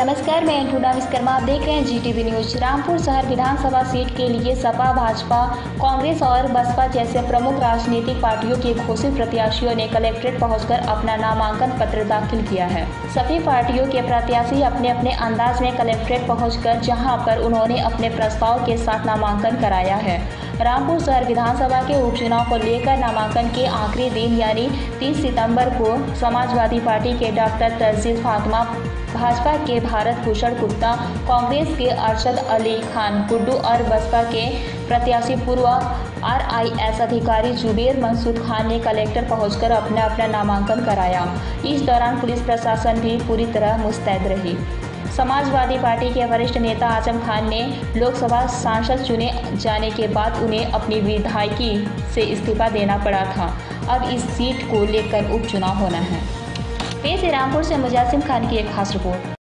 नमस्कार, मैं अंटूना विश्वकर्मा। आप देख रहे हैं जीटीवी न्यूज। रामपुर शहर विधानसभा सीट के लिए सपा, भाजपा, कांग्रेस और बसपा जैसे प्रमुख राजनीतिक पार्टियों के घोषित प्रत्याशियों ने कलेक्ट्रेट पहुंचकर अपना नामांकन पत्र दाखिल किया है। सभी पार्टियों के प्रत्याशी अपने अपने अंदाज में कलेक्ट्रेट पहुंचकर जहां पर उन्होंने अपने प्रस्ताव के साथ नामांकन कराया है। रामपुर शहर विधानसभा के उपचुनाव को लेकर नामांकन के आखिरी दिन यानी 30 सितंबर को समाजवादी पार्टी के डॉक्टर तर्जील फातिमा, भाजपा के भारत भूषण गुप्ता, कांग्रेस के अरशद अली खान गुड्डू और बसपा के प्रत्याशी पूर्व RIS अधिकारी जुबेर मंसूर खान ने कलेक्टर पहुंचकर अपना अपना नामांकन कराया। इस दौरान पुलिस प्रशासन भी पूरी तरह मुस्तैद रही। समाजवादी पार्टी के वरिष्ठ नेता आजम खान ने लोकसभा सांसद चुने जाने के बाद उन्हें अपनी विधायकी से इस्तीफा देना पड़ा था। अब इस सीट को लेकर उपचुनाव होना है। पेश है रामपुर से मुजासिम खान की एक खास रिपोर्ट।